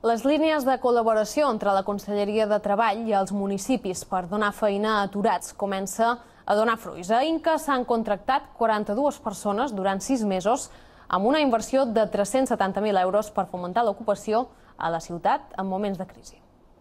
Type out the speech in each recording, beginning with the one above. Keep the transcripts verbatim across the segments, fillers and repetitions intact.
Les línies de col·laboració entre la Conselleria de Treball i els municipis per donar feina a aturats comença a donar fruits. A Inca s'han contractat quaranta-dues persones durant sis mesos amb una inversió de tres-cents setanta mil euros per fomentar l'ocupació a la ciutat en moments de crisi.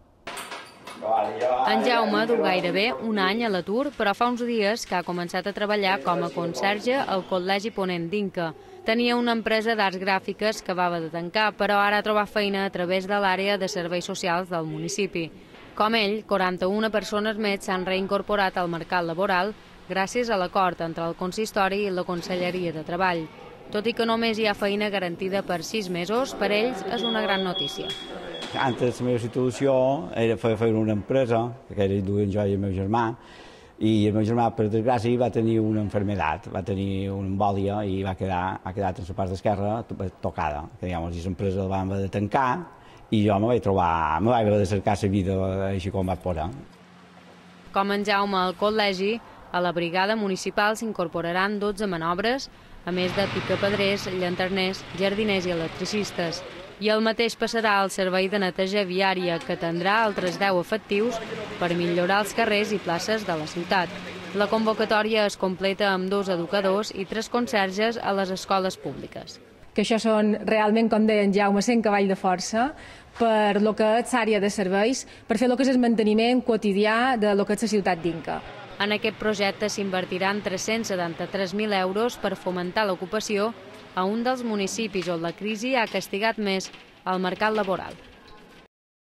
En Jaume du gairebé un any a l'atur, però fa uns dies que ha començat a treballar com a conserge al Col·legi Ponent d'Inca. Tenia una empresa d'arts gràfiques que va haver de tancar, però ara ha trobat feina a través de l'àrea de serveis socials del municipi. Com ell, quaranta-una persones més s'han reincorporat al mercat laboral gràcies a l'acord entre el consistori i la Conselleria de Treball. Tot i que només hi ha feina garantida per sis mesos, per ells és una gran notícia. Antes la meva situació era fer una empresa, que era duent jo i el meu germà, i el meu germà, per desgràcia, va tenir una malaltia, va tenir una embòlia i va quedar, ha quedat en la part d'esquerra tocada. Diguem, i l'empresa la vam haver de tancar i jo me vaig trobar, me vaig haver de cercar la vida així com vaig poder. Com en Jaume al col·legi, a la brigada municipal s'incorporaran dotze manobres, a més de picapedrers, llanterners, jardiners i electricistes. I el mateix passarà al servei de neteja viària, que tindrà altres deu efectius per millorar els carrers i places de la ciutat. La convocatòria es completa amb dos educadors i tres conserges a les escoles públiques. Que això són realment, com deia en Jaume, cent cavall de força per lo que és l'àrea de serveis, per fer el que és el manteniment quotidià de lo que és la ciutat d'Inca. En aquest projecte s'invertiran tres-cents setanta-tres mil euros per fomentar l'ocupació a un dels municipis on la crisi ha castigat més el mercat laboral.